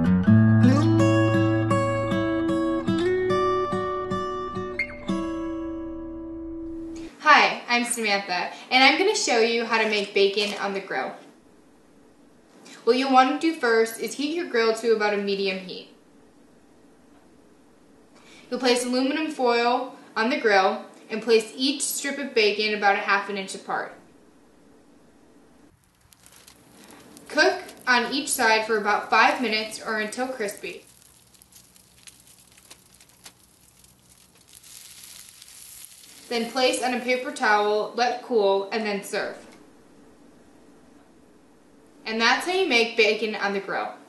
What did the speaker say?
Hi, I'm Samantha, and I'm going to show you how to make bacon on the grill. What you'll want to do first is heat your grill to about a medium heat. You'll place aluminum foil on the grill and place each strip of bacon about a half an inch apart. Cook on each side for about 5 minutes or until crispy. Then place on a paper towel, let cool, and then serve. And that's how you make bacon on the grill.